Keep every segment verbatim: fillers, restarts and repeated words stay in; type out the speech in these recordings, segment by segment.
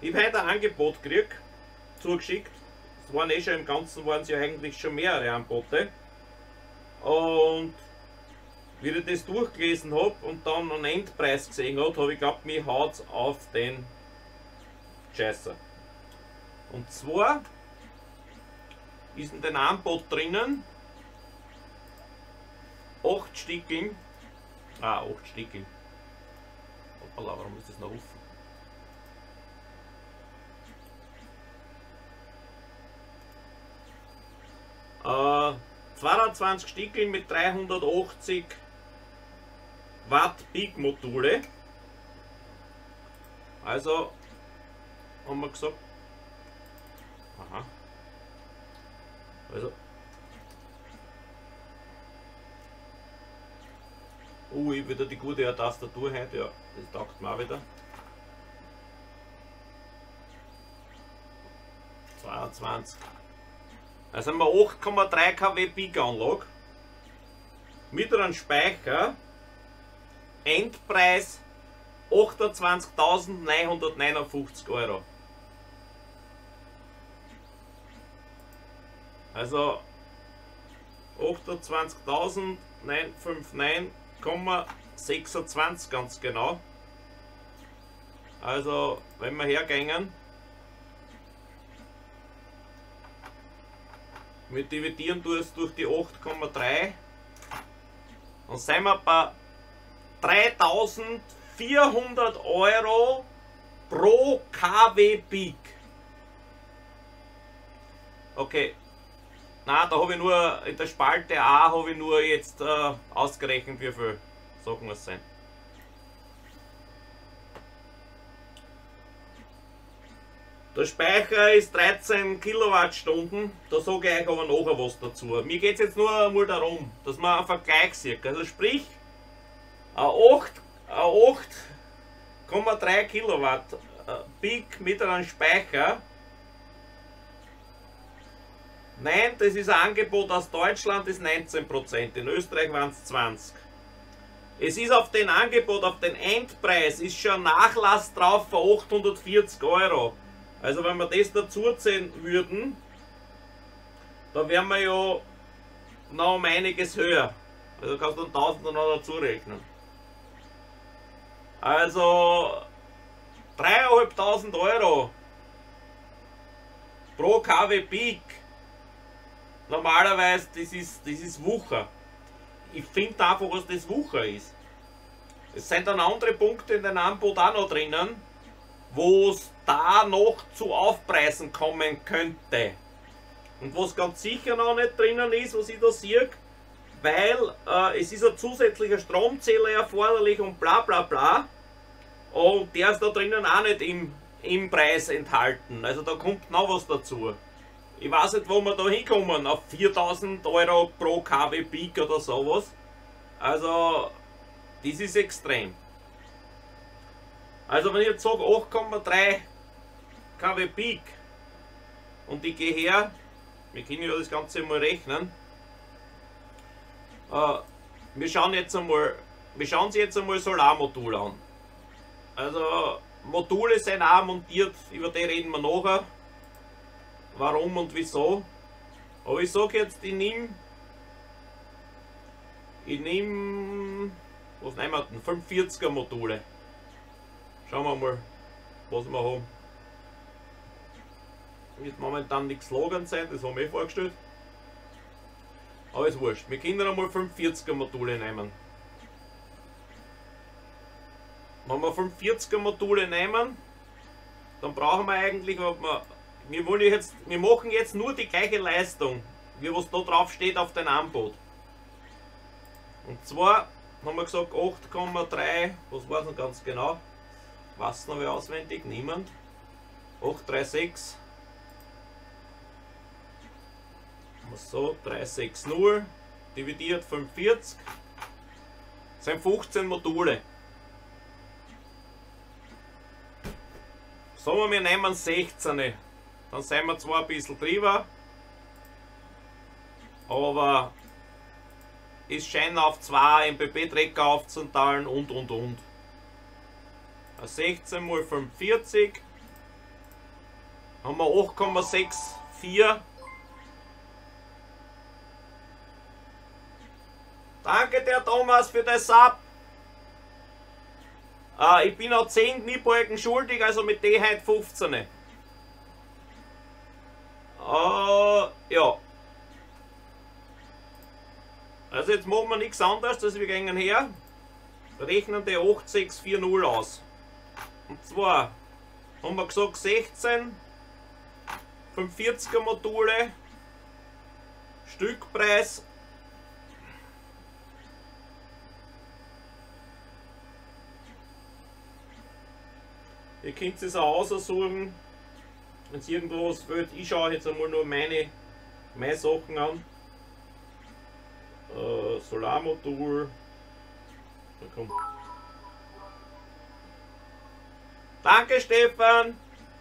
Ich habe heute ein Angebot gekriegt, zugeschickt. Es waren eh schon im Ganzen, waren es ja eigentlich schon mehrere Angebote. Und wie ich das durchgelesen habe und dann einen Endpreis gesehen habe, habe ich geglaubt, mir haut es auf den Scheißer. Und zwar ist in dem Angebot drinnen acht Stickeln. Ah, acht Stickeln. Hoppala, warum ist das noch offen? Äh, zweiundzwanzig Stickeln mit dreihundertachtzig Watt Peak Module. Also haben wir gesagt, aha, also uh, ich wieder die gute Tastatur heute, ja, das taugt mir auch wieder. zweiundzwanzig. Also haben wir acht Komma drei Kilowatt Peak Anlage mit einem Speicher, Endpreis achtundzwanzigtausendneunhundertneunundfünfzig Euro. Also achtundzwanzigtausendneunhundertneunundfünfzig Komma sechsundzwanzig ganz genau. Also wenn wir hergehen, wir dividieren das durch die acht Komma drei, dann sind wir bei dreitausendvierhundert Euro pro Kilowatt Peak. Okay, na, da habe ich nur in der Spalte A habe ich nur jetzt äh, ausgerechnet, wie viel Sachen es sind. Der Speicher ist dreizehn Kilowattstunden, da sage ich euch aber nachher was dazu. Mir geht es jetzt nur einmal darum, dass man einen Vergleich sieht. Also sprich, ein acht Komma drei Kilowatt Peak mit einem Speicher. Nein, das ist ein Angebot aus Deutschland, das ist neunzehn Prozent, in Österreich waren es zwanzig. Es ist auf den Angebot, auf den Endpreis, ist schon ein Nachlass drauf von achthundertvierzig Euro. Also wenn wir das dazu zählen würden, da wären wir ja noch um einiges höher. Also kannst du einen Tausender noch dazu rechnen. Also dreieinhalbtausend Euro pro Kilowatt Peak. Normalerweise, das ist, das ist Wucher. Ich finde einfach, was das Wucher ist. Es sind dann andere Punkte in den Angebot auch noch drinnen, wo es da noch zu Aufpreisen kommen könnte. Und was ganz sicher noch nicht drinnen ist, was ich da sehe, weil äh, es ist ein zusätzlicher Stromzähler erforderlich und bla bla bla. Und der ist da drinnen auch nicht im, im Preis enthalten. Also da kommt noch was dazu. Ich weiß nicht, wo wir da hinkommen, auf viertausend Euro pro Kilowatt Peak oder sowas. Also, das ist extrem. Also, wenn ich jetzt sage acht Komma drei Kilowatt Peak und ich gehe her, wir können ja das Ganze mal rechnen. Äh, wir schauen jetzt einmal, wir schauen uns jetzt einmal Solarmodul an. Also, Module sind auch montiert, über die reden wir nachher. Warum und wieso. Aber ich sage jetzt, ich nehme ich nehme was nehmen wir denn? fünfundvierziger Module. Schauen wir mal, was wir haben. Wird momentan nichts lagern sein, das haben wir eh vorgestellt. Aber ist wurscht. Wir können einmal fünfundvierziger Module nehmen. Wenn wir fünfundvierziger Module nehmen, dann brauchen wir eigentlich, ob wir Wir, wollen jetzt, wir machen jetzt nur die gleiche Leistung, wie was da drauf steht auf dem Angebot. Und zwar haben wir gesagt acht Komma drei, was war es noch ganz genau? Was noch wer auswendig? Niemand. achthundertsechsunddreißig. So, dreihundertsechzig dividiert fünfundvierzig. Das sind fünfzehn Module. Sagen wir, wir nehmen sechzehn. Dann sind wir zwar ein bisschen drüber, aber es scheint auf zwei M P P-Trecker aufzuteilen und und und. sechzehn mal fünfundvierzig haben wir acht Komma sechs vier. Danke der Thomas für das Sub. Äh, ich bin noch zehn Kniebalken schuldig, also mit der heute fünfzehn. Äh, ja. Also jetzt machen wir nichts anderes, als wir gehen her, rechnen die acht sechs vier null aus. Und zwar haben wir gesagt sechzehn fünfundvierziger Module, Stückpreis ihr könnt es auch aussuchen, wenn es irgendwo was fehlt. Ich schaue jetzt einmal nur meine, meine Sachen an. Äh, Solarmodul. Da kommt. Danke Stefan!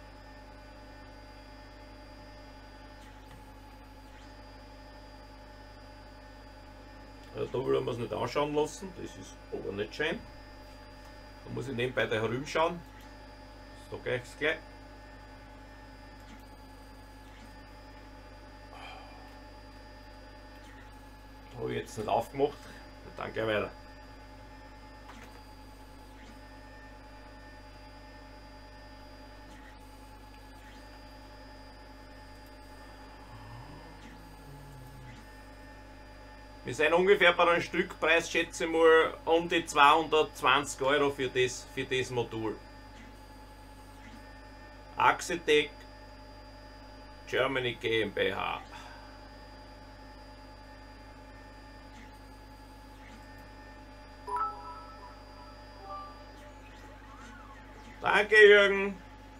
Also da will man es nicht anschauen lassen, das ist aber nicht schön. Da muss ich nebenbei da herumschauen. So gleich gleich. Habe ich jetzt nicht aufgemacht. Dann gleich weiter. Wir sind ungefähr bei einem Stückpreis, schätze ich mal, um die zweihundertzwanzig Euro für das, für das Modul. Axitec Germany GmbH. Danke Jürgen.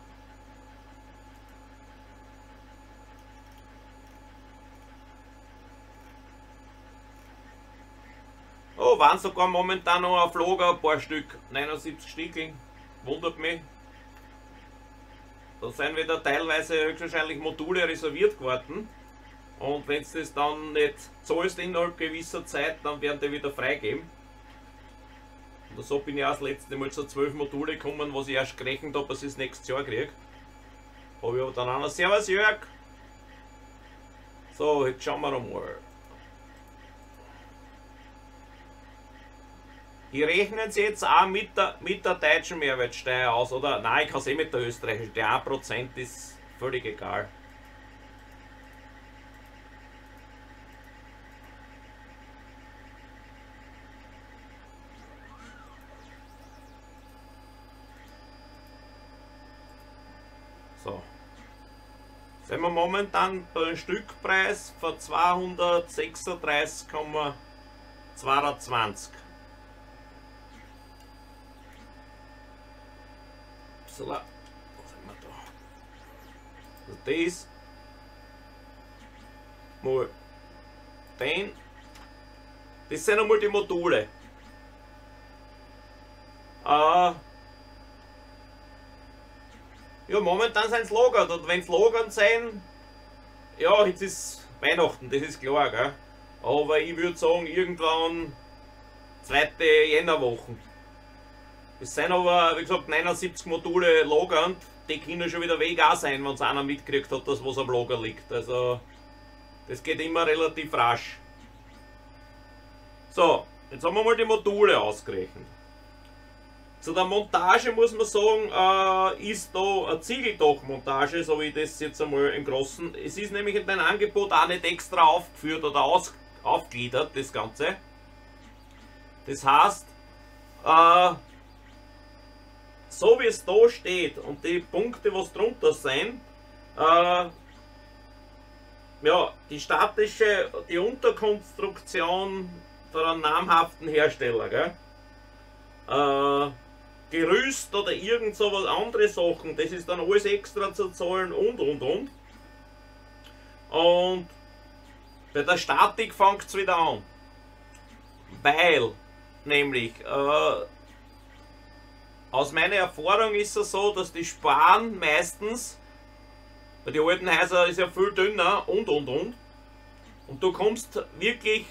Oh, waren sogar momentan noch auf Lager ein paar Stück. neunundsiebzig Stückchen. Wundert mich. Da sind wieder teilweise höchstwahrscheinlich Module reserviert geworden. Und wenn du das dann nicht zahlst innerhalb gewisser Zeit, dann werden die wieder freigeben. Und so bin ich auch das letzte Mal zu zwölf Module gekommen, was ich erst gerechnet habe, dass ich das nächstes Jahr kriege. Habe ich aber dann auch noch. Servus Jörg! So, jetzt schauen wir mal. Ich rechne es jetzt auch mit der, mit der deutschen Mehrwertsteuer aus, oder? Nein, ich kann es eh mit der österreichischen. Der ein Prozent ist völlig egal. So. Sind wir momentan beim Stückpreis von zweihundertsechsunddreißig Komma zweiundzwanzig. So, was haben wir da? Also das mal den. Das sind einmal die Module. Äh, ja, momentan sind es lagert und wenn es lagern sind, ja, jetzt ist Weihnachten, das ist klar, gell? Aber ich würde sagen, irgendwann zweite Jännerwochen. Es sind aber, wie gesagt, neunundsiebzig Module lagernd, die können schon wieder weg auch sein, wenn es einer mitgekriegt hat, dass was am Lager liegt. Also, das geht immer relativ rasch. So, jetzt haben wir mal die Module ausgerechnet. Zu der Montage muss man sagen, äh, ist da eine Ziegeldachmontage, so wie ich das jetzt einmal im Großen. Es ist nämlich in deinem Angebot auch nicht extra aufgeführt oder aus, aufgliedert, das Ganze. Das heißt, äh, so wie es da steht und die Punkte, was drunter sind, äh, ja, die statische, die Unterkonstruktion von einem namhaften Hersteller, gell? Äh, Gerüst oder irgend so was andere Sachen, das ist dann alles extra zu zahlen und und und. Und bei der Statik fängt es wieder an. Weil, nämlich, äh, aus meiner Erfahrung ist es so, dass die Span meistens, bei den alten Häusern ist ja viel dünner und und und. Und du kommst wirklich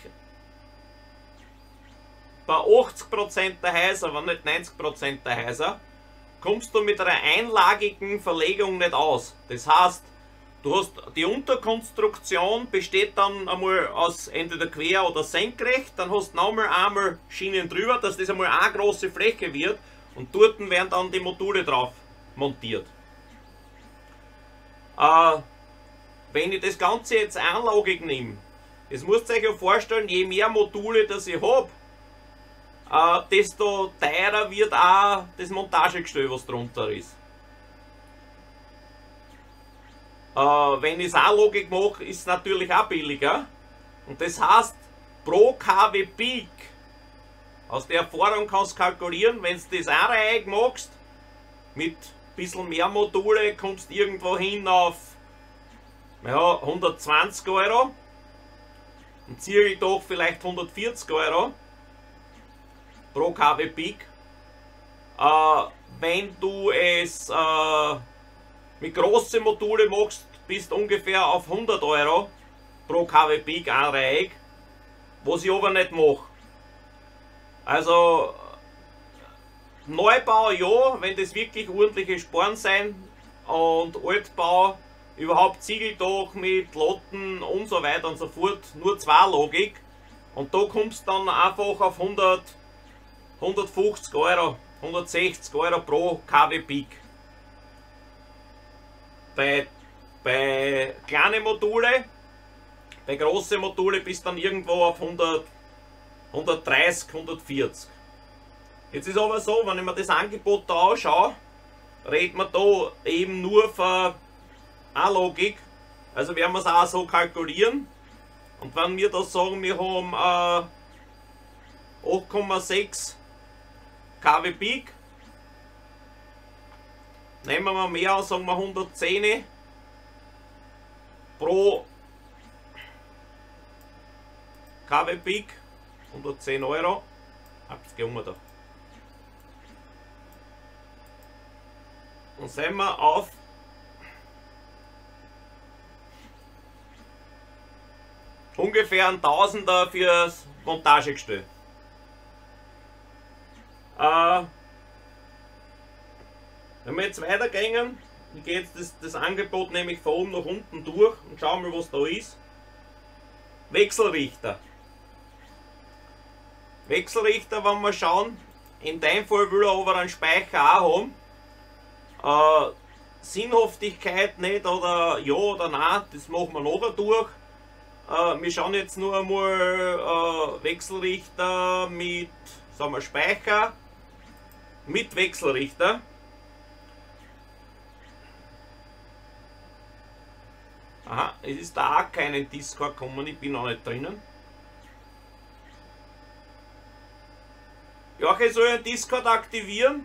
bei achtzig Prozent der Häuser, wenn nicht neunzig Prozent der Häuser, kommst du mit einer einlagigen Verlegung nicht aus. Das heißt, du hast die Unterkonstruktion besteht dann einmal aus entweder quer oder senkrecht, dann hast du nochmal einmal Schienen drüber, dass das einmal eine große Fläche wird und dort werden dann die Module drauf montiert. Äh, wenn ich das Ganze jetzt einlagig nehme, das müsst ihr euch ja vorstellen, je mehr Module das ich habe, äh, desto teurer wird auch das Montagegestell, was drunter ist. Äh, wenn ich es anlagig mache, ist es natürlich auch billiger. Und das heißt, pro K W Peak, aus der Erfahrung kannst du kalkulieren, wenn du das einreihig machst, mit ein bisschen mehr Module, kommst du irgendwo hin auf ja, hundertzwanzig Euro. Ein Ziegeldach vielleicht hundertvierzig Euro pro K W Peak. Äh, wenn du es äh, mit großen Module machst, bist du ungefähr auf hundert Euro pro K W Peak einreihig, was ich aber nicht mache. Also Neubau ja, wenn das wirklich ordentliche Sporen sein, und Altbau überhaupt Ziegeldach mit Lotten und so weiter und so fort, nur zweilagig, und da kommst du dann einfach auf hundert, hundertfünfzig Euro, hundertsechzig Euro pro K W Peak. Bei, bei kleinen Module, bei großen Module bist du dann irgendwo auf hundert, hundertdreißig, hundertvierzig. Jetzt ist aber so, wenn ich mir das Angebot da anschaue, redet man da eben nur von A-Logik, also werden wir es auch so kalkulieren. Und wenn wir da sagen, wir haben äh, acht Komma sechs K W Peak, nehmen wir mehr an, sagen wir hundertzehn pro K W Peak, hundertzehn Euro. Hab's gelungen da. Und sind wir auf ungefähr ein Tausender fürs Montagegestell. Äh, wenn wir jetzt weitergehen, ich gehe jetzt das, das Angebot nämlich von oben nach unten durch und schauen mal, was da ist. Wechselrichter. Wechselrichter, wenn wir schauen, in dem Fall will er aber einen Speicher auch haben. Äh, Sinnhaftigkeit nicht oder ja oder nein, das machen wir nachher durch. Äh, wir schauen jetzt nur einmal äh, Wechselrichter mit, sagen wir, Speicher mit Wechselrichter. Aha, es ist da auch keinen Discord gekommen, ich bin noch nicht drinnen. Ja, ich soll einen Discord aktivieren.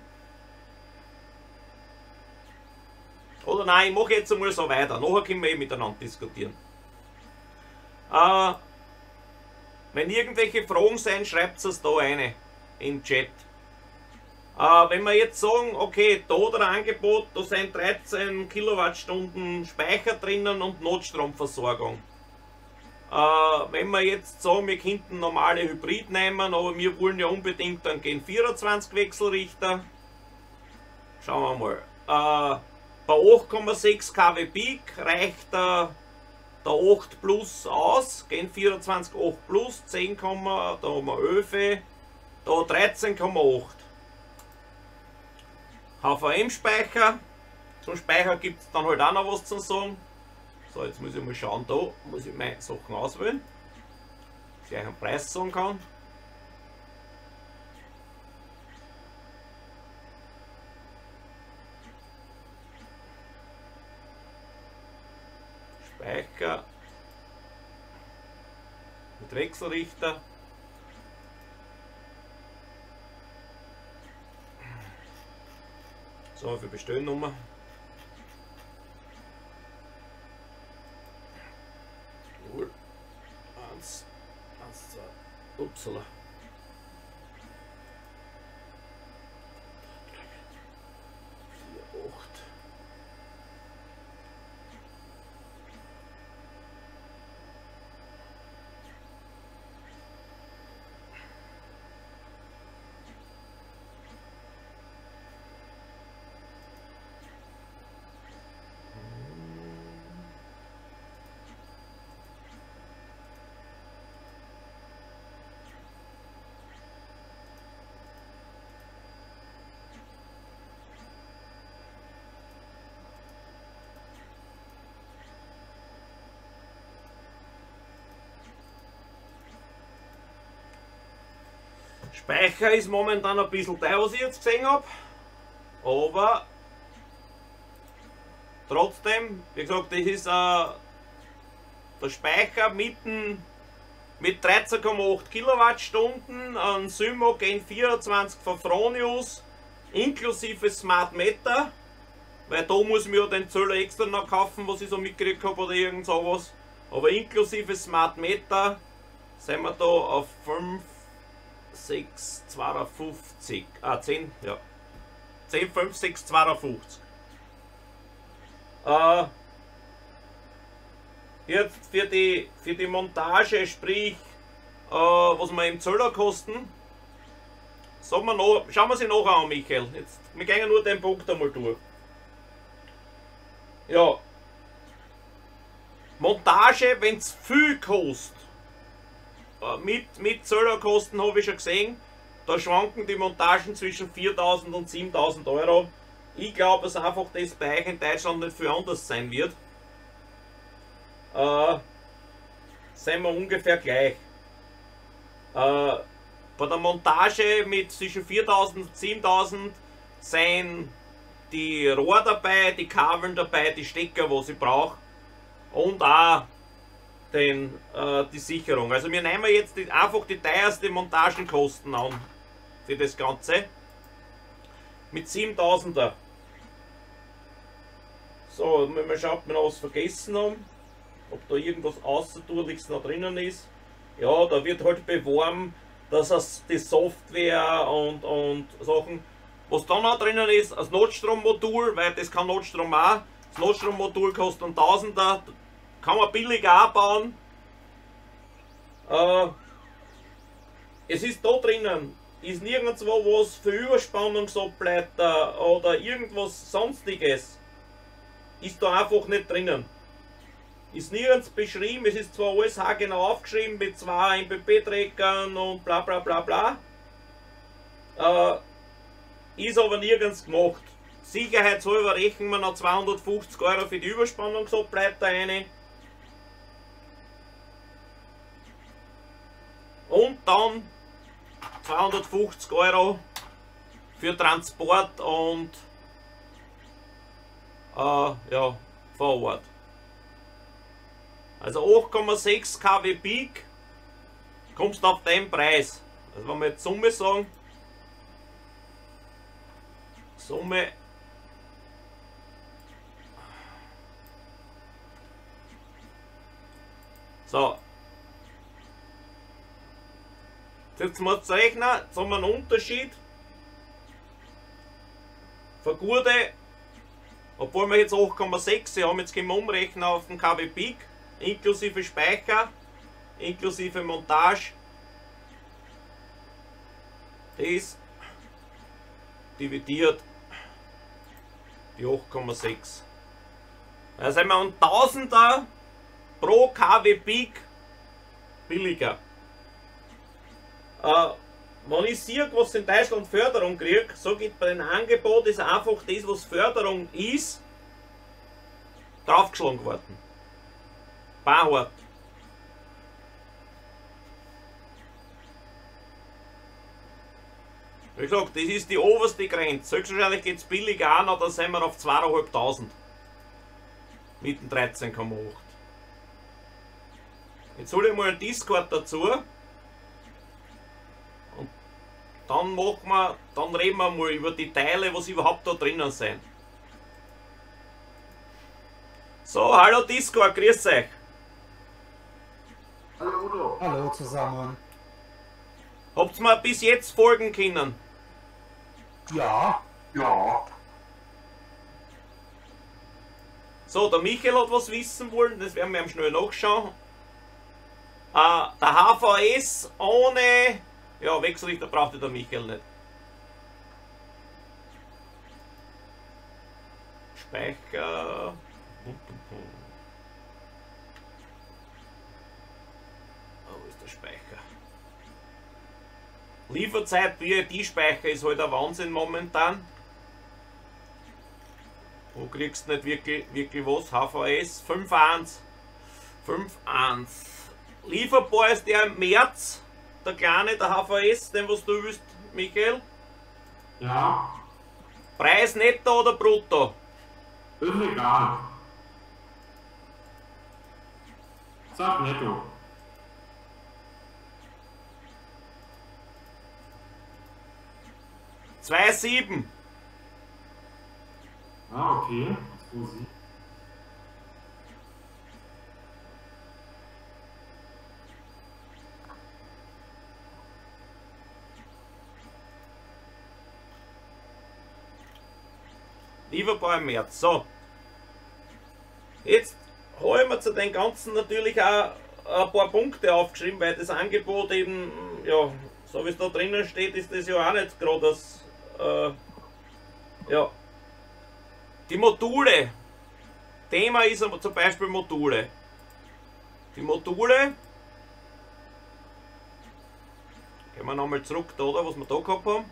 Oder nein, ich mache jetzt einmal so weiter. Nachher können wir eh miteinander diskutieren. Äh, wenn irgendwelche Fragen sind, schreibt es da rein im Chat. Äh, wenn wir jetzt sagen, okay, da hat er ein Angebot, da sind dreizehn Kilowattstunden Speicher drinnen und Notstromversorgung. Äh, wenn wir jetzt sagen, wir könnten normale Hybrid nehmen, aber wir wollen ja unbedingt dann gehen vierundzwanzig Wechselrichter. Schauen wir mal. Äh, bei acht Komma sechs K W Peak reicht der, der acht Plus aus, gehen vierundzwanzig acht Plus, zehn, da haben wir elf, da dreizehn Komma acht. H V M-Speicher, zum Speicher gibt es dann halt auch noch was zu sagen. So, jetzt muss ich mal schauen, da muss ich meine Sachen auswählen, dass ich euch einen Preis sagen kann. Speicher mit Wechselrichter. So, für Bestellnummer. null, eins, eins, zwei, upsala. vier, acht. Speicher ist momentan ein bisschen teuer, was ich jetzt gesehen habe. Aber trotzdem, wie gesagt, das ist äh, der Speicher mitten mit dreizehn Komma acht Kilowattstunden, ein Symo Gen vierundzwanzig von Fronius, inklusive Smart Meter, weil da muss ich mir den Zöller extra noch kaufen, was ich so mitgekriegt habe oder irgend sowas. Aber inklusive Smart Meter sind wir da auf fünf sechs zweiundfünfzig, ah zehn, ja, zehn fünf sechs zweiundfünfzig. Äh, jetzt für die, für die Montage, sprich, äh, was wir im Zöller kosten, sagen wir noch, schauen wir sie nachher an, Michael. Jetzt, wir gehen nur den Punkt einmal durch. Ja, Montage, wenn es viel kostet, äh, mit, mit Zöllerkosten habe ich schon gesehen, da schwanken die Montagen zwischen viertausend und siebentausend Euro. Ich glaube, dass einfach das bei euch in Deutschland nicht viel anders sein wird. Äh, sind wir ungefähr gleich. Äh, bei der Montage mit zwischen viertausend und siebentausend sind die Rohr dabei, die Kabeln dabei, die Stecker, was ich brauche, und auch den, äh, die Sicherung. Also wir nehmen jetzt die, einfach die teuersten Montagenkosten an für das Ganze mit siebentausender. So, wenn man schaut, ob wir noch was vergessen haben, ob da irgendwas Außertourliches noch drinnen ist. Ja, da wird halt beworben, dass es die Software und, und Sachen, was da noch drinnen ist, das Notstrommodul, weil das kann Notstrom auch. Das Notstrommodul kostet ein Tausender, kann man billig auch bauen. Äh, es ist da drinnen, ist nirgendwo was für Überspannungsableiter oder irgendwas sonstiges. Ist da einfach nicht drinnen. Ist nirgends beschrieben, es ist zwar alles haargenau aufgeschrieben mit zwei M P P-Trackern und bla bla bla bla. Äh, ist aber nirgends gemacht. Sicherheitshalber rechnen wir noch zweihundertfünfzig Euro für die Überspannungsableiter ein. Und dann zweihundertfünfzig Euro für Transport und äh, ja, vor Ort. Also acht Komma sechs Kilowatt Peak kommst du auf den Preis. Also wenn wir jetzt Summe sagen, Summe so, jetzt muss ich rechnen, jetzt haben wir einen Unterschied von gute, obwohl wir jetzt acht Komma sechs haben, jetzt können wir umrechnen auf den Kilowatt Peak, inklusive Speicher, inklusive Montage, das dividiert die acht Komma sechs. Da sind wir ein Tausender pro Kilowatt Peak billiger. Äh, wenn ich sehe, was in Deutschland Förderung kriege, so geht bei den Angebot ist einfach das, was Förderung ist, draufgeschlagen worden. Bauart. Wie gesagt, das ist die oberste Grenze. Höchstwahrscheinlich geht es billiger an, da sind wir auf zweitausendfünfhundert. Mit dem dreizehn Komma acht. Jetzt hole ich mal einen Discord dazu. Und dann machen wir, dann reden wir mal über die Teile, was überhaupt da drinnen sind. So, hallo Discord, grüß euch. Hallo Udo. Hallo zusammen. Habt ihr mir bis jetzt folgen können? Ja. Ja. So, der Michael hat was wissen wollen, das werden wir ihm schnell nachschauen. Äh, der H V S ohne... Ja, Wechselrichter brauchte der Michael nicht. Speicher... Wo ist der Speicher? Lieferzeit, B I D-Speicher ist halt ein Wahnsinn momentan. Wo kriegst du nicht wirklich, wirklich was? H V S fünf eins. fünf eins. Lieferbar ist der im März der kleine, der H V S, den was du willst, Michael. Ja. Preis netto oder brutto? Ist egal. Sag netto. zwei Komma sieben. Ah, okay. zwei Komma sieben. Lieferbar im März. So. Jetzt habe ich mir zu den Ganzen natürlich auch ein paar Punkte aufgeschrieben, weil das Angebot eben, ja, so wie es da drinnen steht, ist das ja auch nicht gerade das, äh, ja. Die Module. Thema ist aber zum Beispiel Module. Die Module. Gehen wir nochmal zurück da, was wir da gehabt haben.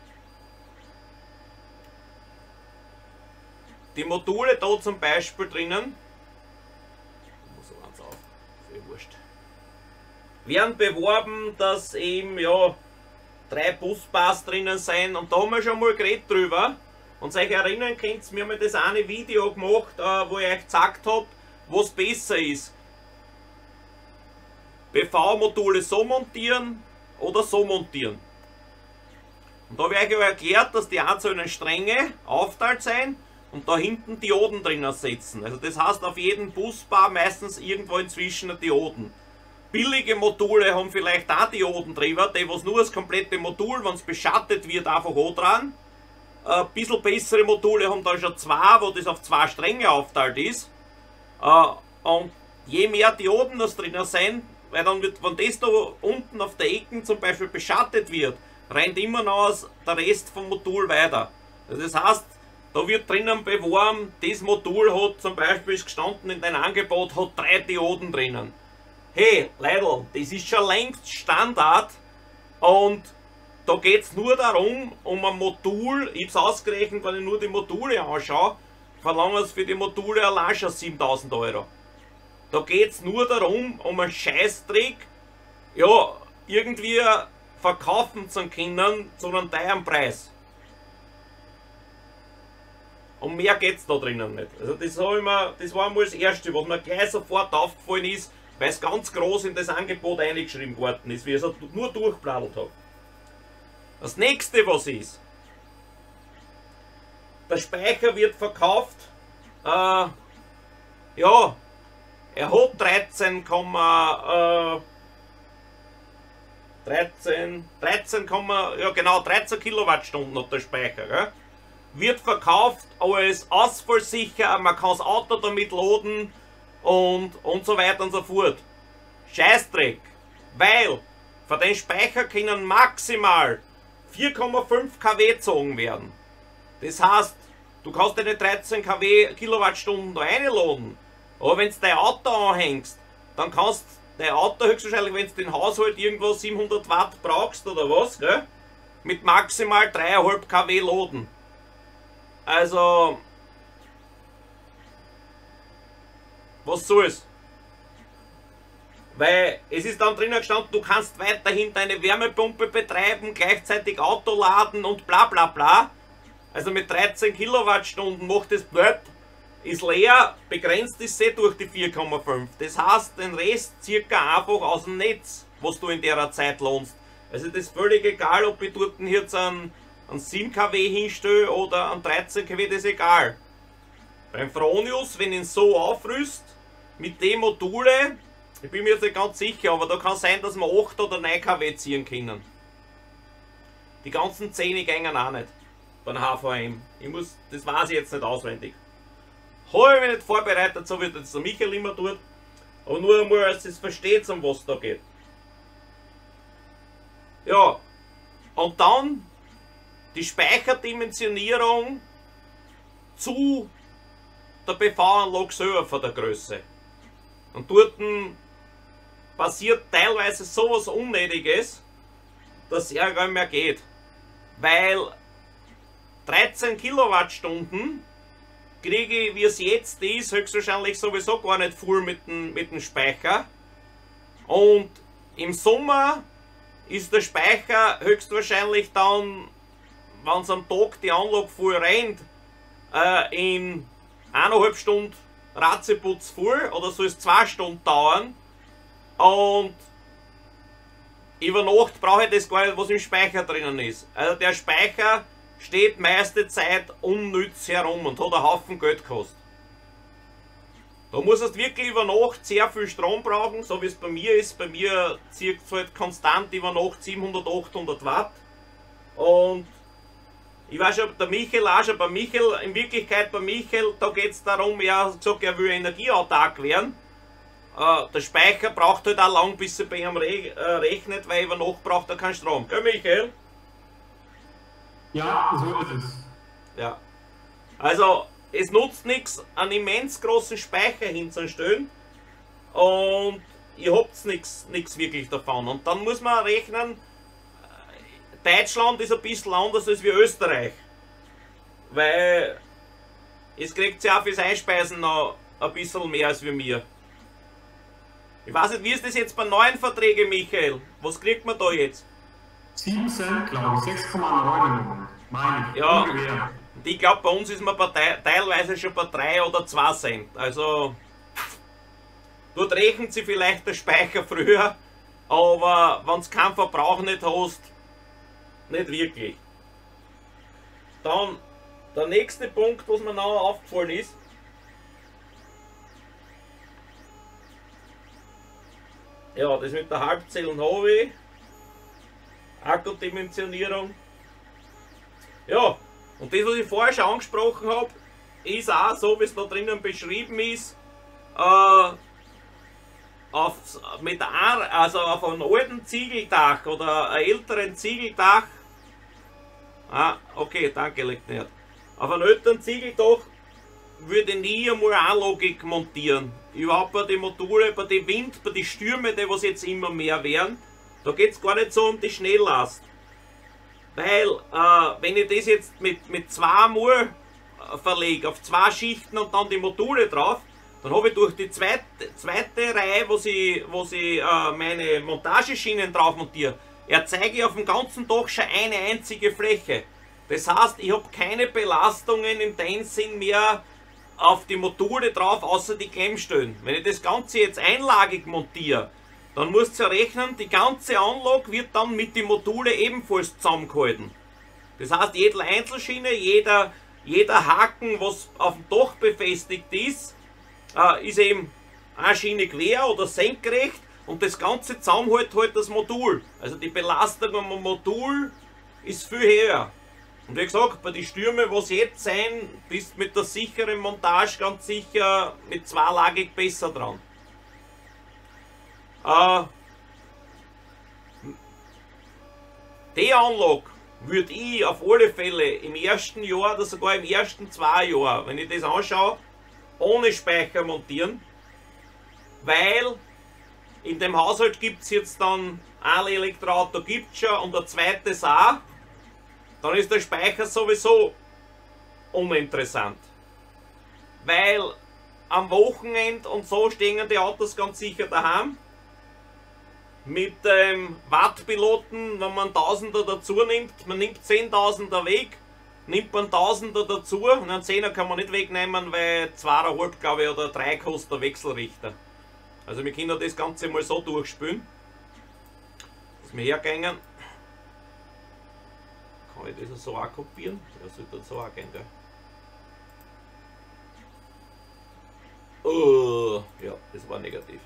Die Module da zum Beispiel drinnen, so eins auf, sehr wurscht, werden beworben, dass eben ja drei Busbars drinnen sein, und da haben wir schon mal geredet drüber. Und euch erinnern könnt, wir haben das eine Video gemacht, wo ich euch gezeigt habe, was besser ist. P V-Module so montieren oder so montieren. Und da habe ich euch erklärt, dass die einzelnen Stränge aufteilt sein und da hinten Dioden drinnen setzen. Also das heißt auf jedem Busbar meistens irgendwo inzwischen Dioden. Billige Module haben vielleicht auch Dioden drüber, die was nur das komplette Modul, wenn es beschattet wird, einfach auch dran. Ein bisschen bessere Module haben da schon zwei, wo das auf zwei Stränge aufteilt ist. Und je mehr Dioden das drinnen sind, weil dann wird, wenn das da unten auf der Ecke zum Beispiel beschattet wird, rennt immer noch der Rest vom Modul weiter. Also das heißt, da wird drinnen beworben, das Modul hat zum Beispiel, ist gestanden in deinem Angebot, hat drei Dioden drinnen. Hey, Leute, das ist schon längst Standard, und da geht es nur darum, um ein Modul, ich habe es ausgerechnet, wenn ich nur die Module anschaue, verlangen es für die Module allein schon siebentausend Euro. Da geht es nur darum, um einen Scheißtrick, ja, irgendwie verkaufen zu können zu einem teuren Preis. Und mehr geht es da drinnen nicht. Also das, ich mir, das war einmal das Erste, was mir gleich sofort aufgefallen ist, weil es ganz groß in das Angebot eingeschrieben worden ist, wie ich es nur durchbladelt habe. Das nächste, was ist, der Speicher wird verkauft, äh, ja, er hat dreizehn, äh, dreizehn, dreizehn, ja genau, dreizehn Kilowattstunden hat der Speicher, gell? Wird verkauft als ausfallsicher, man kann das Auto damit laden und, und so weiter und so fort. Scheißdreck, weil von den Speicher können maximal vier Komma fünf Kilowatt gezogen werden. Das heißt, du kannst deine dreizehn Kilowattstunden da reinladen, aber wenn du dein Auto anhängst, dann kannst du dein Auto höchstwahrscheinlich, wenn du den Haushalt irgendwo siebenhundert Watt brauchst oder was, gell, mit maximal drei Komma fünf Kilowatt laden. Also, was soll's? Weil es ist dann drinnen gestanden, du kannst weiterhin deine Wärmepumpe betreiben, gleichzeitig Auto laden und bla bla bla. Also mit dreizehn Kilowattstunden macht das blöd, ist leer, begrenzt ist sie durch die vier Komma fünf. Das heißt, den Rest circa einfach aus dem Netz, was du in der Zeit lohnst. Also das ist völlig egal, ob ich dort jetzt einen, einen sieben Kilowatt hinstelle oder einen dreizehn Kilowatt, das ist egal. Beim Fronius, wenn ich ihn so aufrüst, mit den Module, ich bin mir jetzt nicht ganz sicher, aber da kann sein, dass wir acht oder neun Kilowatt ziehen können. Die ganzen zehn gehen auch nicht. Beim H V M. Ich muss, das weiß ich jetzt nicht auswendig. Habe ich mich nicht vorbereitet, so wie das der Michael immer tut. Aber nur einmal, als es versteht, um was da geht. Ja. Und dann die Speicherdimensionierung zu der P V-Anlage selber von der Größe. Und dort passiert teilweise sowas Unnötiges, dass es ja gar nicht mehr geht. Weil dreizehn Kilowattstunden kriege ich, wie es jetzt ist, höchstwahrscheinlich sowieso gar nicht voll mit dem, mit dem Speicher. Und im Sommer ist der Speicher höchstwahrscheinlich dann, wenn es am Tag die Anlage voll rennt, äh, in eineinhalb Stunden Ratzeputz voll oder soll es zwei Stunden dauern und über Nacht brauche ich das gar nicht, was im Speicher drinnen ist. Also der Speicher steht meiste Zeit unnütz herum und hat einen Haufen Geld gekostet. Da muss es wirklich über Nacht sehr viel Strom brauchen, so wie es bei mir ist. Bei mir zieht es halt konstant über Nacht siebenhundert, achthundert Watt. Und ich weiß schon, der Michael auch schon, bei Michael, in Wirklichkeit bei Michael, da geht es darum, er hat gesagt, er will energieautark werden. Äh, der Speicher braucht halt auch lang, bis er bei ihm re äh, rechnet, weil über Nacht braucht er keinen Strom. Gell, Michael? Ja, so ist es. Ja. Also, es nutzt nichts, einen immens großen Speicher hinzustellen und ihr habt nichts wirklich davon. Und dann muss man rechnen, Deutschland ist ein bisschen anders als wie Österreich, weil es kriegt ja auch fürs Einspeisen noch ein bisschen mehr als wie mir. Ich weiß nicht, wie ist das jetzt bei neuen Verträgen, Michael? Was kriegt man da jetzt? sieben Cent, glaube ich, sechs Komma neun im Moment, meine ich. Ja. Ungefähr. Und ich glaube, bei uns ist man bei te teilweise schon bei drei oder zwei Cent. Also, dort rechnet sie vielleicht der Speicher früher, aber wenn du keinen Verbrauch nicht hast, nicht wirklich. Dann der nächste Punkt, was mir noch aufgefallen ist. Ja, das mit der Halbzellen habe ich. Akkudimensionierung. Ja, und das, was ich vorher schon angesprochen habe, ist auch so, wie es da drinnen beschrieben ist, äh, auf, mit ein, also auf einem alten Ziegeldach oder einem älteren Ziegeldach, ah, okay, danke, liegt nicht. Auf einem älteren Ziegeldach würde ich nie einmal Anlogik montieren. Überhaupt bei den Modulen, bei den Wind, bei den Stürmen, die was jetzt immer mehr werden, da geht es gar nicht so um die Schnelllast. Weil, äh, wenn ich das jetzt mit, mit zwei Mal äh, verlege, auf zwei Schichten und dann die Module drauf, dann habe ich durch die zweite, zweite Reihe, wo ich, wo ich äh, meine Montageschienen drauf montiere, erzeuge ich auf dem ganzen Dach schon eine einzige Fläche. Das heißt, ich habe keine Belastungen in dem Sinn mehr auf die Module drauf, außer die Klemmstellen. Wenn ich das Ganze jetzt einlagig montiere, dann musst du rechnen, die ganze Anlage wird dann mit den Modulen ebenfalls zusammengehalten. Das heißt, jede Einzelschiene, jeder, jeder Haken, was auf dem Dach befestigt ist, äh, ist eben eine Schiene quer oder senkrecht und das Ganze zusammenhält halt das Modul. Also die Belastung am Modul ist viel höher. Und wie gesagt, bei den Stürmen, was jetzt sein, bist du mit der sicheren Montage ganz sicher mit zweilagig besser dran. Äh, die Anlage würde ich auf alle Fälle im ersten Jahr oder sogar im ersten zwei Jahren, wenn ich das anschaue, ohne Speicher montieren, weil in dem Haushalt gibt es jetzt dann ein Elektroauto gibt schon und ein zweites auch. Dann ist der Speicher sowieso uninteressant. Weil am Wochenende und so stehen die Autos ganz sicher daheim. Mit dem Wattpiloten, wenn man Tausender dazu nimmt, man nimmt zehntausender weg, nimmt man Tausender dazu und einen Zehner kann man nicht wegnehmen, weil zweieinhalb, glaube ich, oder drei kostet der Wechselrichter. Also wir können das Ganze mal so durchspülen, dass wir hergehen. Kann ich das so auch kopieren? Ja, sollte das so auch gehen, gell? Oh, ja, das war negativ.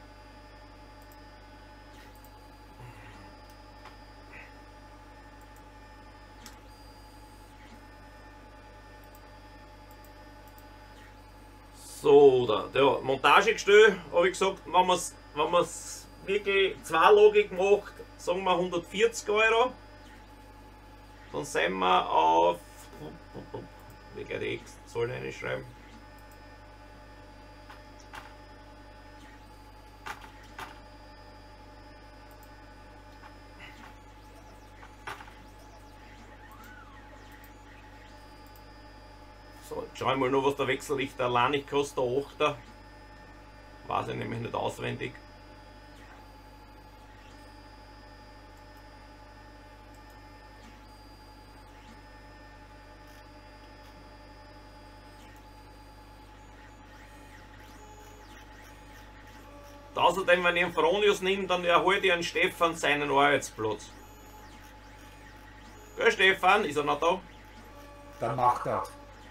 So, da, der Montagegestell, habe ich gesagt, wenn man es wenn wirklich zweilagig macht, sagen wir hundertvierzig Euro. Dann sind wir auf, wie geht die Zahlen reinschreiben? So, jetzt schaue ich mal noch, was der Wechselrichter allein nicht kostet, der achter. Weiß ich nämlich nicht auswendig. Außerdem, wenn ich einen Fronius nehme, dann erhalte ich einen Stefan seinen Arbeitsplatz. Gell, Stefan? Ist er noch da? Dann macht er.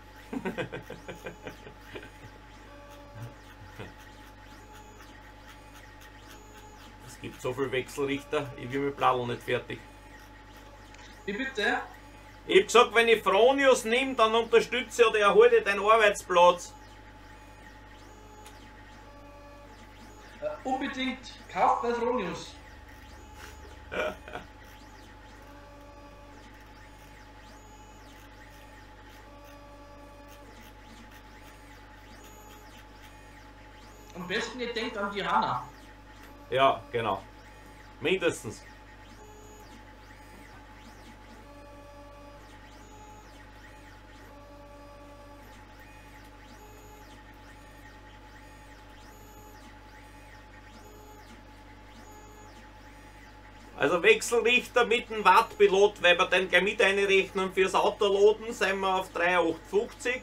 Es gibt so viele Wechselrichter, ich will mit Bladel nicht fertig. Wie bitte? Ich hab gesagt, wenn ich Fronius nehme, dann unterstütze ich oder erhalte ich deinen Arbeitsplatz. Äh, unbedingt kauft bei Fronius. Am besten ihr denkt an die Hanna. Ja, genau. Mindestens. Also Wechselrichter mit dem Wattpilot, wenn wir den gleich mit einrechnen fürs Autoladen, sind wir auf dreitausendachthundertfünfzig.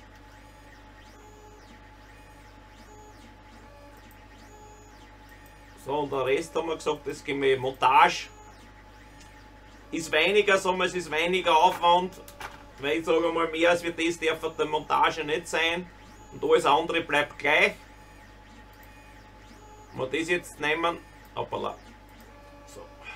So, und der Rest haben wir gesagt, das gemäß Montage ist weniger, sagen wir, es ist weniger Aufwand, weil ich sage mal, mehr als wir das darf der Montage nicht sein und alles andere bleibt gleich. Wenn wir das jetzt nehmen, hoppala. So.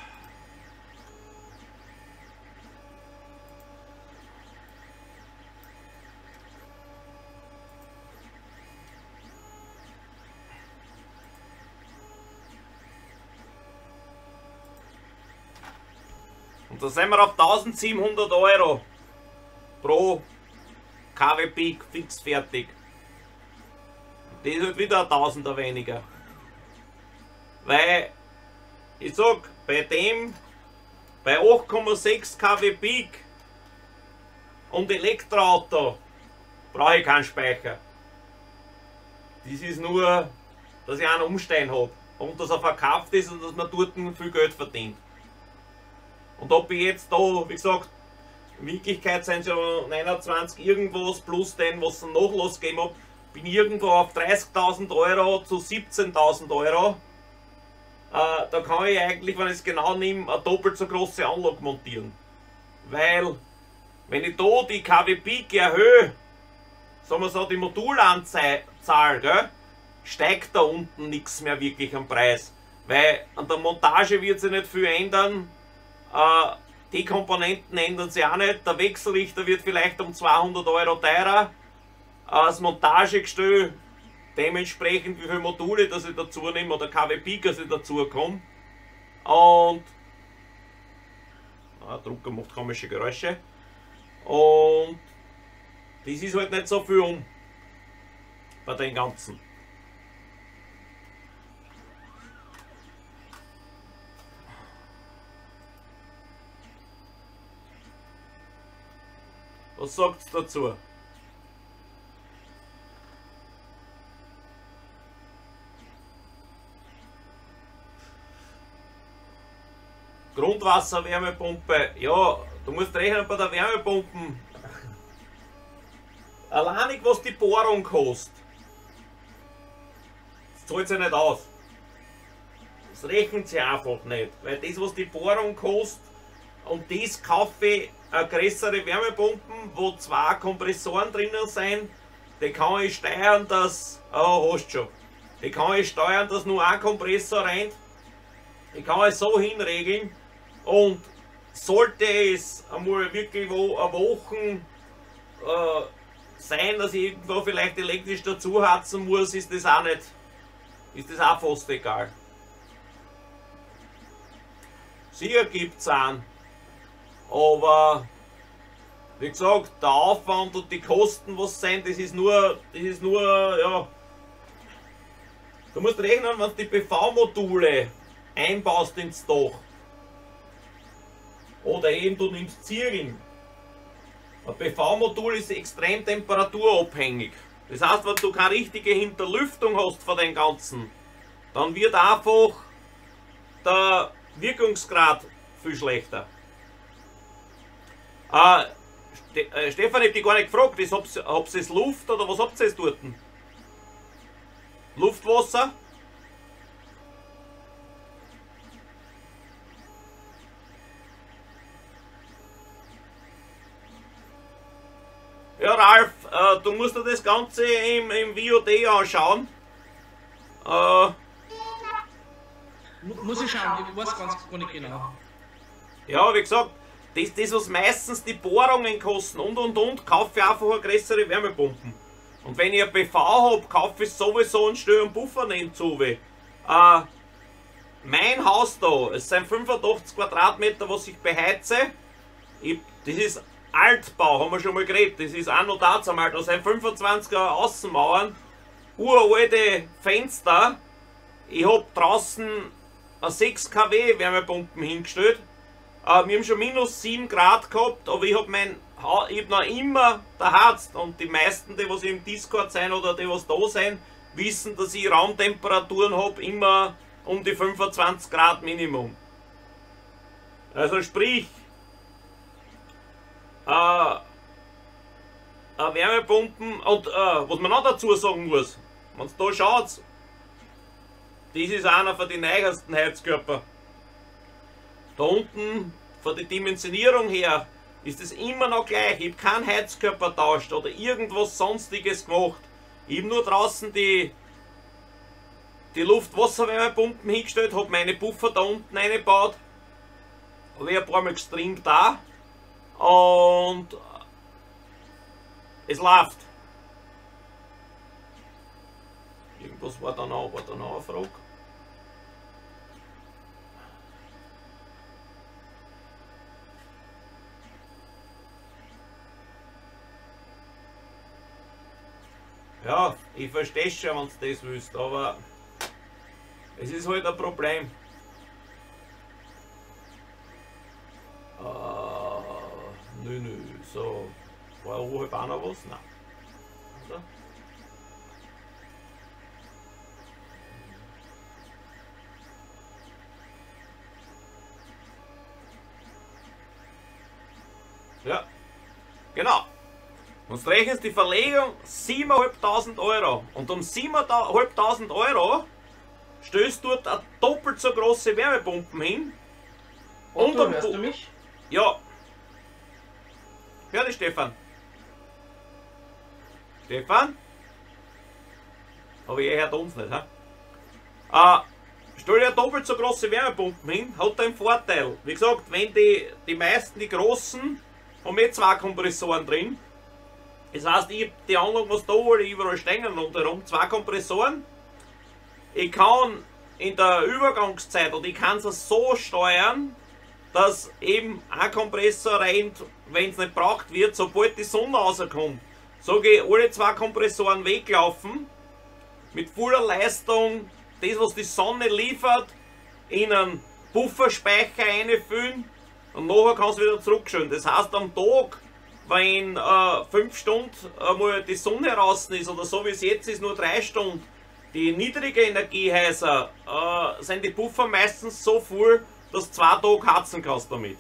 Und da sind wir auf eintausendsiebenhundert Euro pro K W Peak fix fertig. Das ist halt wieder ein Tausender weniger. Weil, ich sag, bei dem, bei acht Komma sechs K W Peak und Elektroauto brauche ich keinen Speicher. Das ist nur, dass ich einen umstehen habe und dass er verkauft ist und dass man dort viel Geld verdient. Und ob ich jetzt da, wie gesagt, in Wirklichkeit sind es ja neunundzwanzig irgendwas plus den, was es einen Nachlass gegeben hat, bin ich irgendwo auf dreißigtausend Euro zu siebzehntausend Euro. Äh, da kann ich eigentlich, wenn ich es genau nehme, eine doppelt so große Anlage montieren. Weil, wenn ich da die K W Peak erhöhe, sagen wir so, die Modulanzahl, gell, steigt da unten nichts mehr wirklich am Preis. Weil an der Montage wird sich nicht viel ändern. Uh, die Komponenten ändern sich auch nicht. Der Wechselrichter wird vielleicht um zweihundert Euro teurer. Uh, das Montagegestell dementsprechend, wie viele Module das ich dazu nehme oder K W Peak, dass ich dazu komme. Und ah, der Drucker macht komische Geräusche. Und das ist halt nicht so viel um bei den ganzen. Was sagt es dazu? Grundwasserwärmepumpe, ja, du musst rechnen bei der Wärmepumpen. Alleinig was die Bohrung kostet, das zahlt sich nicht aus. Das rechnet sich einfach nicht, weil das was die Bohrung kostet und das kaufe ich eine größere Wärmepumpen, wo zwei Kompressoren drinnen sind, die kann ich steuern, dass. Oh, hast schon. Die kann ich steuern, dass nur ein Kompressor rennt. Die kann ich so hinregeln. Und sollte es einmal wirklich wo eine Woche äh, sein, dass ich irgendwo vielleicht elektrisch dazu heizen muss, ist das auch nicht. Ist das auch fast egal. Sicher gibt es einen. Aber wie gesagt, der Aufwand und die Kosten, was sind, das ist nur, das ist nur, ja. Du musst rechnen, wenn du die P V-Module einbaust ins Dach. Oder eben du nimmst Ziegeln. Ein P V-Modul ist extrem temperaturabhängig. Das heißt, wenn du keine richtige Hinterlüftung hast von den Ganzen, dann wird einfach der Wirkungsgrad viel schlechter. Äh, Ste äh, Stefan, ich hab dich gar nicht gefragt, ist, habt ihr es Luft oder was habt ihr es dort? Luftwasser? Ja, Ralf, äh, du musst dir das Ganze im, im V O D anschauen. Äh, Mu- Muss ich schauen, ich weiß ganz gar nicht genau. ja, wie gesagt, das, das was meistens die Bohrungen kosten und und und, kaufe ich einfach eine größere Wärmepumpen. Und wenn ich ein P V habe, kaufe ich sowieso einen Stell- und Puffer neben zu. Äh, mein Haus da, es sind fünfundachtzig Quadratmeter, was ich beheize. Ich, das ist Altbau, haben wir schon mal geredet. Das ist auch noch dazu mal. Da sind fünfundzwanziger Außenmauern, uralte Fenster. Ich habe draußen eine sechs Kilowatt Wärmepumpen hingestellt. Äh, wir haben schon minus sieben Grad gehabt, aber ich habe mein ha ich hab noch immer geheizt. Und die meisten, die was im Discord sind oder die was da sind, wissen, dass ich Raumtemperaturen habe, immer um die fünfundzwanzig Grad Minimum. Also sprich, äh, äh, Wärmepumpen und äh, was man noch dazu sagen muss, wenn ihr da schaut, das ist einer von den neuesten Heizkörper. Da unten von der Dimensionierung her ist es immer noch gleich. Ich habe keinen Heizkörper getauscht oder irgendwas sonstiges gemacht. Ich habe nur draußen die, die Luft-Wasser-Wärmepumpen hingestellt, habe meine Puffer da unten eingebaut, habe ich ein paar Mal gestringt da und es läuft. Irgendwas war da noch, war da noch eine Frage? Ja, ich verstehe schon, wenn du das willst, aber es ist halt ein Problem. Äh, nö, nö, so, war oberhalb auch noch was? Nein. So. Ja, genau. Und du rechnest die Verlegung siebentausendfünfhundert Euro. Und um siebentausendfünfhundert Euro stößt du dort eine doppelt so große Wärmepumpen hin. Otto, am hörst Bu- du mich? Ja. Hör dich, Stefan. Stefan? Aber ihr hört uns nicht, hä? Äh, stell dir doppelt so große Wärmepumpen hin, hat einen Vorteil. Wie gesagt, wenn die, die meisten, die großen, haben eh zwei Kompressoren drin. Das heißt, ich habe die Anlage, was da alle überall stehen rundherum, zwei Kompressoren. Ich kann in der Übergangszeit, oder ich kann es so steuern, dass eben ein Kompressor rennt, wenn es nicht braucht wird, sobald die Sonne rauskommt. So gehe alle zwei Kompressoren weglaufen, mit voller Leistung, das was die Sonne liefert, in einen Pufferspeicher einfüllen und nachher kann es wieder zurückschön. Das heißt, am Tag, wenn äh, fünf Stunden einmal die Sonne raus ist, oder so wie es jetzt ist, nur drei Stunden, die niedrige Energiehäuser, äh, sind die Puffer meistens so voll, dass du zwei Tage heizen kannst damit.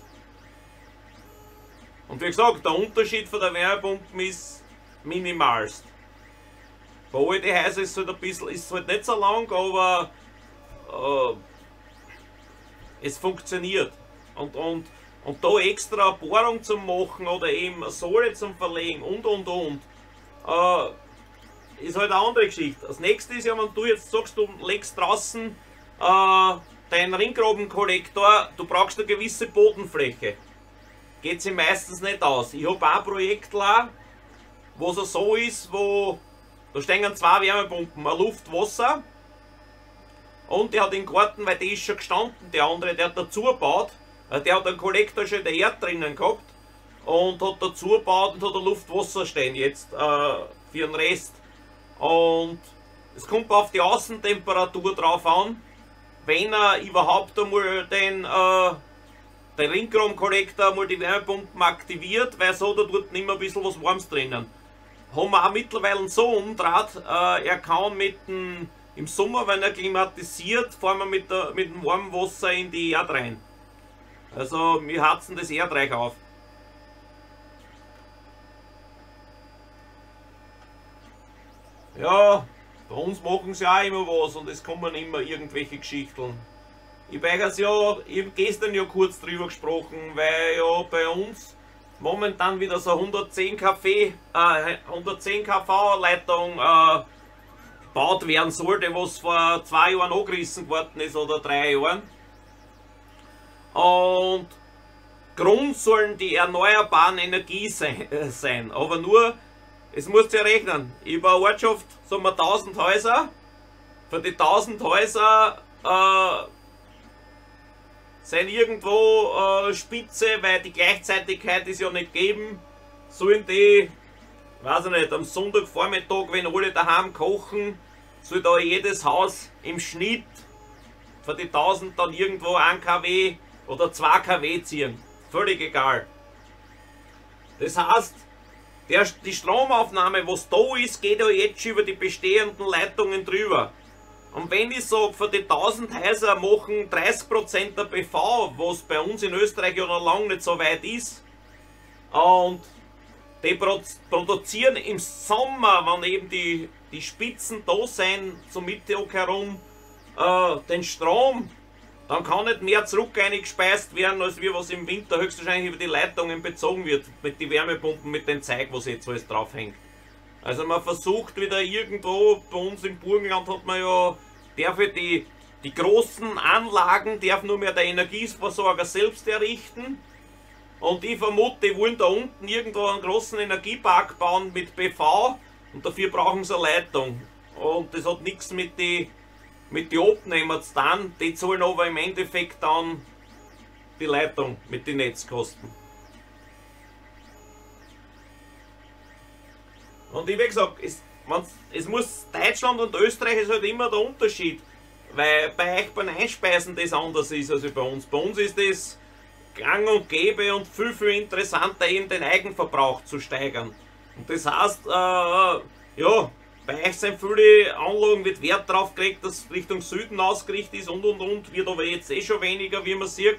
Und wie gesagt, der Unterschied von der Wärmepumpe ist minimalst. Bei all die Häuser ist es halt ein bisschen, ist es halt nicht so lang, aber äh, es funktioniert. Und, und, und da extra eine Bohrung zu machen oder eben eine Sohle zum Verlegen und und und, äh, ist halt eine andere Geschichte. Das nächste ist ja, wenn du jetzt sagst, du legst draußen äh, deinen Ringgrabenkollektor, du brauchst eine gewisse Bodenfläche. Geht sich meistens nicht aus. Ich habe auch ein Projekt, wo es so ist, wo da stehen zwei Wärmepumpen, eine Luft, Wasser, und der hat den Garten, weil der ist schon gestanden, der andere, der hat dazu gebaut, der hat einen Kollektor schon in der Erde drinnen gehabt und hat dazu gebaut und hat ein Luft-Wasser stehen jetzt äh, für den Rest. Und es kommt auf die Außentemperatur drauf an, wenn er überhaupt einmal den, äh, den Ringgrabenkollektor einmal die Wärmepumpen aktiviert, weil so da dort immer ein bisschen was Warmes drinnen. Haben wir auch mittlerweile so umgedreht, äh, er kann mit dem, im Sommer, wenn er klimatisiert, fahren wir mit, der, mit dem warmen Wasser in die Erde rein. Also wir heizen das Erdreich auf. Ja, bei uns machen sie auch immer was und es kommen immer irgendwelche Geschichten. Ich weiß ja, ich habe gestern ja kurz drüber gesprochen, weil ja bei uns momentan wieder so hundertzehn kV, äh, hundertzehn kV Leitung äh, gebaut werden sollte, was vor zwei Jahren angerissen worden ist oder drei Jahren. Und Grund sollen die erneuerbaren Energie sein, äh, sein. Aber nur, es muss ja rechnen. Über eine Ortschaft sagen wir tausend Häuser. Für die tausend Häuser äh, sind irgendwo äh, Spitze, weil die Gleichzeitigkeit ist ja nicht gegeben. Sollen die, weiß ich nicht, am Sonntagvormittag, wenn alle daheim kochen, soll da jedes Haus im Schnitt für die tausend dann irgendwo ein Kilowatt oder zwei Kilowatt ziehen. Völlig egal. Das heißt, der, die Stromaufnahme, was da ist, geht ja jetzt schon über die bestehenden Leitungen drüber. Und wenn ich sage, für die tausend Häuser machen dreißig Prozent der B V, was bei uns in Österreich ja noch lange nicht so weit ist, und die produzieren im Sommer, wenn eben die, die Spitzen da sind, zum Mittag herum, äh, den Strom, dann kann nicht mehr zurück eingespeist werden, als wie was im Winter höchstwahrscheinlich über die Leitungen bezogen wird, mit den Wärmepumpen, mit dem Zeug, was jetzt alles draufhängt. Also man versucht wieder irgendwo, bei uns im Burgenland hat man ja, darf ja die, die großen Anlagen, darf nur mehr der Energieversorger selbst errichten. Und ich vermute, die wollen da unten irgendwo einen großen Energiepark bauen mit B V und dafür brauchen sie eine Leitung. Und das hat nichts mit den mit die Abnehmern zu tun, die zahlen aber im Endeffekt dann die Leitung mit den Netzkosten. Und ich wie gesagt, es, es muss Deutschland und Österreich ist halt immer der Unterschied, weil bei euch beim Einspeisen das anders ist als bei uns. Bei uns ist das gang und gäbe und viel, viel interessanter, eben den Eigenverbrauch zu steigern. Und das heißt, äh, ja, bei euch sind viele Anlagen, wird Wert darauf gelegt, dass es Richtung Süden ausgerichtet ist und und und, wird aber jetzt eh schon weniger, wie man sieht.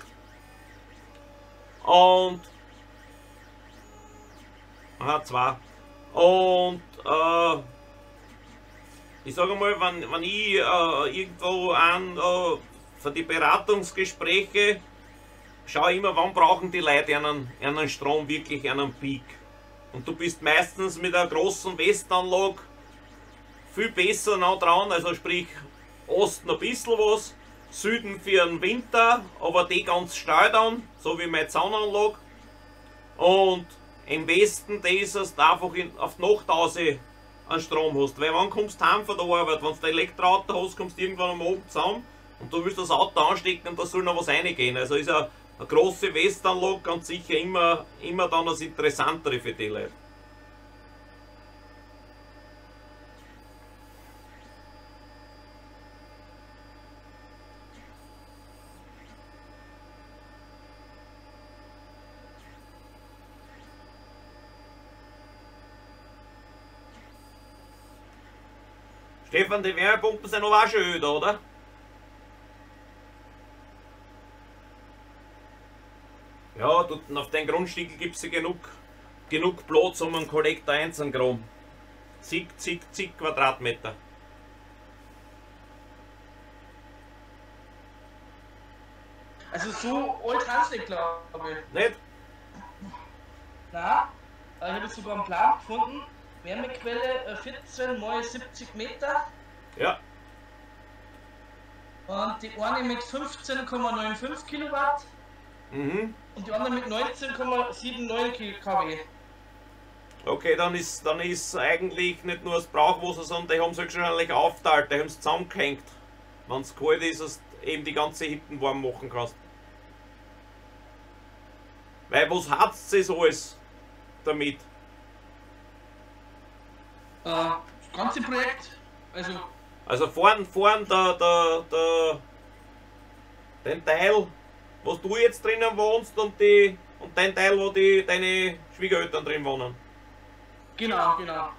Und. Aha, zwei. Und, äh, ich sage mal, wenn, wenn ich äh, irgendwo an, äh, für die Beratungsgespräche schaue immer, wann brauchen die Leute einen, einen Strom, wirklich einen Peak. Und du bist meistens mit einer großen Westanlage viel besser noch dran, also sprich Osten ein bisschen was, Süden für den Winter, aber die ganz steil dann, so wie meine Zaunanlage. Und im Westen, das ist es einfach in, auf die Nacht aus einen Strom hast. Weil wann kommst du heim von der Arbeit, wenn du ein Elektroauto hast, kommst du irgendwann am Abend zusammen und du willst das Auto anstecken und da soll noch was reingehen. Also ist eine, eine große Westanlage ganz sicher immer, immer dann das Interessantere für die Leute. Stefan, die Wärmepumpen sind aber auch schon öde, oder? Ja, du, auf den Grundstück gibt es ja genug, genug Platz um einen Kollektor einzugraben. Zig, zig, zig Quadratmeter. Also so alt haben sie nicht, glaube ich. Nicht? Nein, ich habe jetzt sogar einen Plan gefunden. Wärmequelle vierzehn mal siebzig Meter. Ja. Und die eine mit fünfzehn Komma fünfundneunzig Kilowatt. Mhm. Und die andere mit neunzehn Komma neunundsiebzig Kilowatt. Okay, dann ist, dann ist eigentlich nicht nur das Brauchwasser, sondern die haben es wahrscheinlich aufteilt, die haben es zusammengehängt. Wenn es kalt ist, dass du eben die ganze Hütte warm machen kannst. Weil was hat's das alles damit? Äh, das ganze Projekt, also. Also vorn, vorn der, der, der, den Teil, was du jetzt drinnen wohnst und, die, und den Teil, wo die, deine Schwiegereltern drin wohnen. Genau, genau.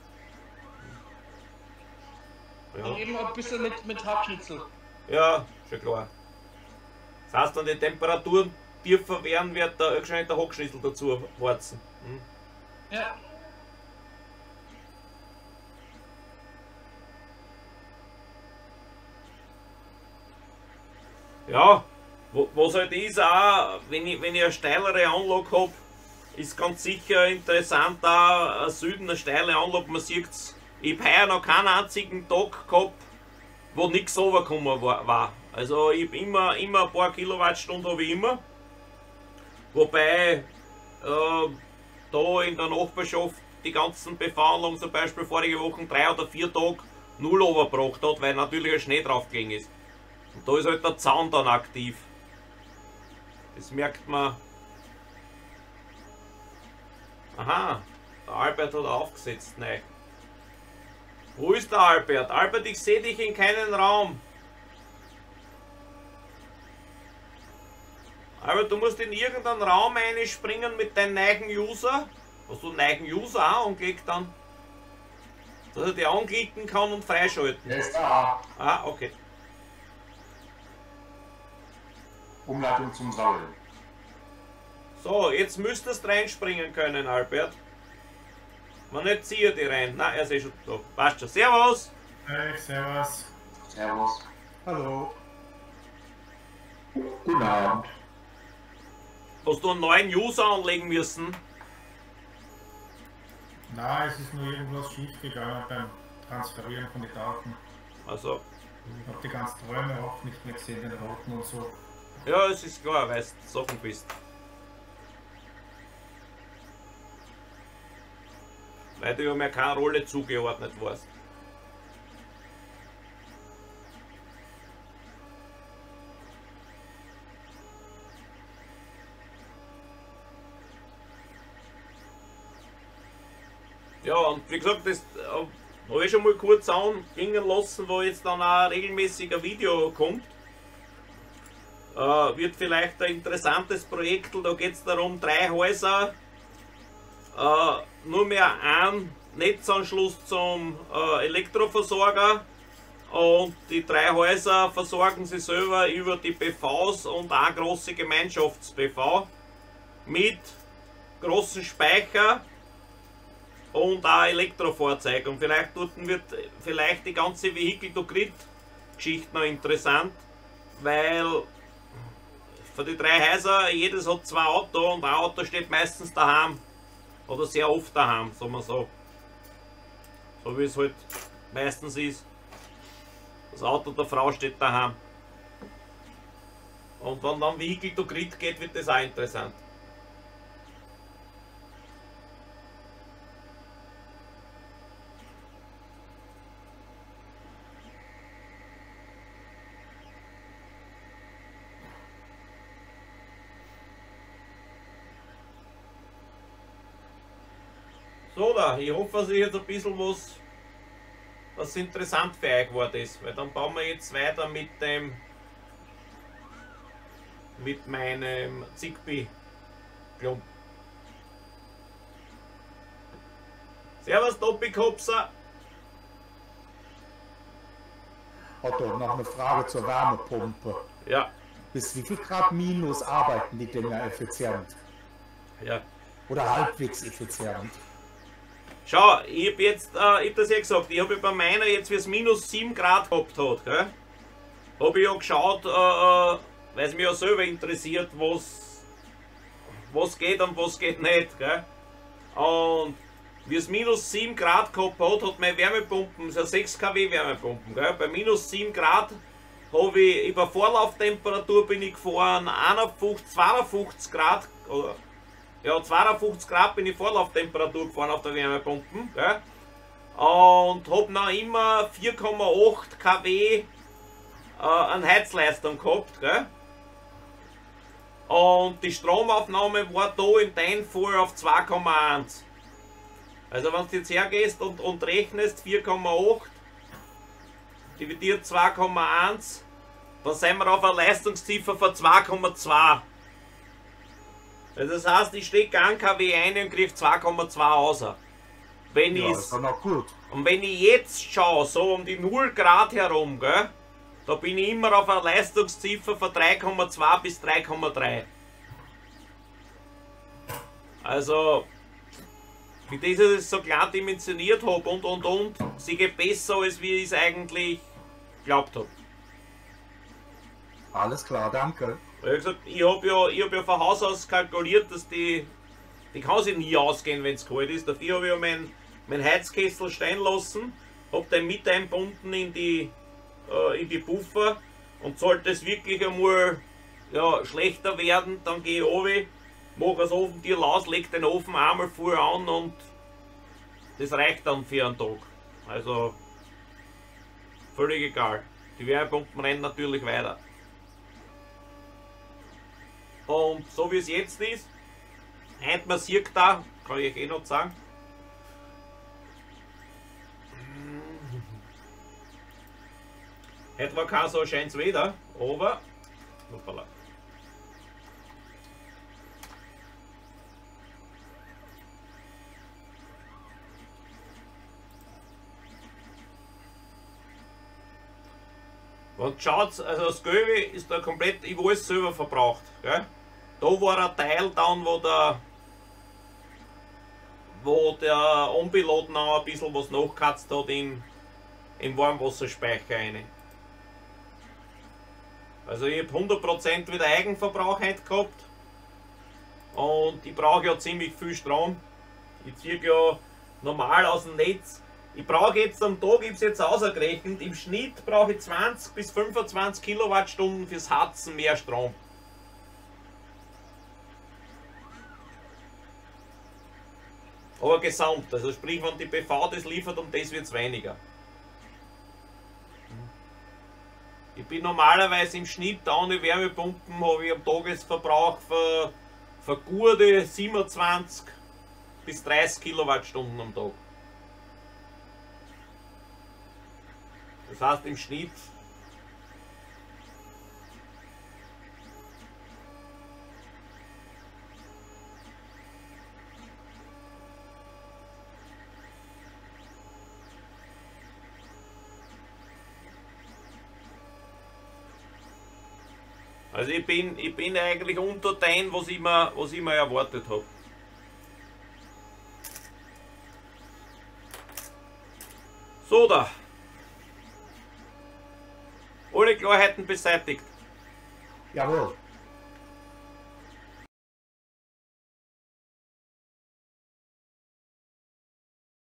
Ja, Und eben ein bisschen mit, mit Hackschnitzel. ja, schon klar. Das heißt, wenn die Temperaturen tiefer werden, wird da wahrscheinlich der Hackschnitzel dazu warzen. Hm? Ja. Ja, wo, was halt ist auch, wenn ich, wenn ich eine steilere Anlage habe, ist ganz sicher interessant, da Süden eine steile Anlage, man sieht es. Ich habe heuer noch keinen einzigen Tag gehabt, wo nichts runtergekommen war. Also ich habe immer, immer ein paar Kilowattstunden, habe ich immer. Wobei äh, da in der Nachbarschaft die ganzen P V-Anlagen zum Beispiel vorige Woche drei oder vier Tage null übergebracht hat, weil natürlich ein Schnee drauf gegangen ist. Und da ist halt der Zaun dann aktiv. Das merkt man. Aha, der Albert hat aufgesetzt, nein. Wo ist der Albert? Albert, ich sehe dich in keinen Raum. Albert, du musst in irgendeinen Raum einspringen mit deinem neuen User. Hast du einen neuen User auch angelegt dann? Dass er die anklicken kann und freischalten. Der ist da. Ah, okay. Umleitung zum Sammeln. So, jetzt müsstest du reinspringen können, Albert. Man nicht ziehe die rein. Nein, er ist eh schon da. Passt schon. Servus! Hey, servus. Servus. Hallo. Guten Abend. Hast du einen neuen User anlegen müssen? Na, es ist nur irgendwas schief gegangen beim Transferieren von den Daten. Also, Ich habe die ganzen Räume auch nicht mehr gesehen, den roten und so. ja, es ist klar, weil du Sachen bist. Weil du ja mehr keine Rolle zugeordnet warst. Ja, und wie gesagt, das äh, habe ich schon mal kurz angehen lassen, wo jetzt dann auch regelmäßig ein Video kommt. Äh, wird vielleicht ein interessantes Projekt, da geht es darum, drei Häuser, äh, nur mehr ein Netzanschluss zum äh, Elektroversorger und die drei Häuser versorgen sie selber über die P Vs und auch große Gemeinschafts-P V mit großen Speicher und auch Elektrofahrzeug. Und vielleicht dort wird vielleicht die ganze Vehicle-to-Grid-Geschichte noch interessant, weil für die drei Häuser, jedes hat zwei Autos und ein Auto steht meistens daheim. Oder sehr oft daheim, sagen wir so. So wie es halt meistens ist. Das Auto der Frau steht daheim. Und wenn dann Vehicle-to-Grid geht, wird das auch interessant. So, da, ich hoffe, dass ich jetzt ein bisschen was, was interessant für euch geworden ist, weil dann bauen wir jetzt weiter mit dem, mit meinem Zigbee-Klump. Servus, Topikopser. Otto, noch eine Frage zur Wärmepumpe. Ja, Bis wie viel Grad minus arbeiten die Dinger effizient? ja. Oder halbwegs effizient? Schau, ich hab jetzt, äh, ich hab das ja gesagt, ich habe bei meiner jetzt, wie es minus sieben Grad gehabt hat, gell? Habe ich ja geschaut, äh, äh, weil es mich ja selber interessiert, was, was geht und was geht nicht, gell? Und wie es minus sieben Grad gehabt hat, hat meine Wärmepumpen, so sechs Kilowatt Wärmepumpen, gell? Bei minus sieben Grad habe ich über Vorlauftemperatur bin ich gefahren, einundfünfzig, zweiundfünfzig Grad, oder ja, zweiundfünfzig Grad bin ich Vorlauftemperatur gefahren auf der Wärmepumpen, gell? Und habe noch immer vier Komma acht Kilowatt äh, an Heizleistung gehabt, gell? Und die Stromaufnahme war da in deinem Fall auf zwei Komma eins. Also wenn du jetzt hergehst und, und rechnest vier Komma acht dividiert zwei Komma eins, dann sind wir auf einer Leistungsziffer von zwei Komma zwei. Also das heißt, ich stecke ein Kilowatt ein und kriege zwei Komma zwei raus. Wenn Ja, ich's- ist doch noch gut. und wenn ich jetzt schaue, so um die null Grad herum, gell, da bin ich immer auf einer Leistungsziffer von drei Komma zwei bis drei Komma drei. Also, wie das ich es so klar dimensioniert habe und und und, sie geht besser, als wie ich es eigentlich geglaubt habe. Alles klar, danke. Weil ich gesagt, ich habe ja, ich hab ja von Haus aus kalkuliert, dass die Die kann sich nie ausgehen, wenn es kalt ist. Dafür habe ich ja meinen mein Heizkessel stehen lassen, habe den mit einbunden in die, äh, in die Puffer und sollte es wirklich einmal ja, schlechter werden, dann gehe ich runter, mache das Ofentier aus, lege den Ofen einmal vor an und das reicht dann für einen Tag. Also völlig egal. Die Wärmepumpen rennen natürlich weiter. Und so wie es jetzt ist, heute man sieht da, kann ich eh noch sagen. Heute war kein so schönes Wetter, aber hoppala. Und schaut, also das Gelbe ist da komplett, ich alles selber verbraucht. Gell? Da war ein Teil dann, wo der wo der Unpilot noch ein bisschen was nachgekratzt hat im, im Warmwasserspeicher rein. Also ich habe hundert Prozent wieder Eigenverbrauch heute gehabt und ich brauche ja ziemlich viel Strom. Ich ziehe ja normal aus dem Netz. Ich brauche jetzt am Tag, ich habe es jetzt ausgerechnet, im Schnitt brauche ich zwanzig bis fünfundzwanzig Kilowattstunden fürs Heizen mehr Strom. Aber gesamt, also sprich, wenn die B V das liefert, um das wird es weniger. Ich bin normalerweise im Schnitt ohne Wärmepumpen, habe ich am Tagesverbrauch für, für gute siebenundzwanzig bis dreißig Kilowattstunden am Tag. Das heißt im Schnitt Also ich bin, ich bin eigentlich unter den, was ich mir, was ich mir erwartet habe. So da. Alle Klarheiten beseitigt. Jawohl.